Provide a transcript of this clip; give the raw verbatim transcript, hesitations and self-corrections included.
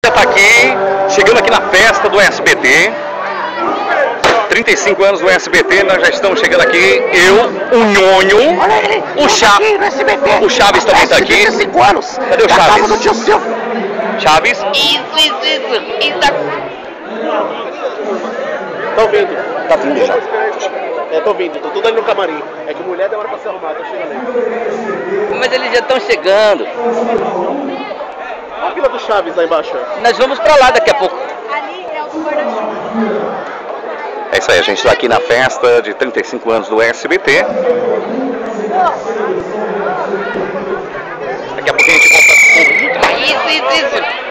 já está aqui, chegando aqui na festa do S B T. trinta e cinco anos do S B T, nós já estamos chegando aqui. Eu, o Nhonho, o Chaves. O Chaves também está aqui. trinta e cinco anos. Cadê o Chaves? Da casa do tio Silvio. Chaves. Isso, isso, isso. Isso tá... Tô ouvindo. Tá vindo já. É, tô ouvindo. Tô tudo ali no camarim. É que mulher demora pra se arrumar. Tô chegando aí. Mas eles já estão chegando. Olha a fila do Chaves lá embaixo. Nós vamos pra lá daqui a pouco. Ali é o guarda-chuva. É isso aí, a gente está aqui na festa de trinta e cinco anos do S B T. Daqui a pouco a gente volta. Isso, isso, isso.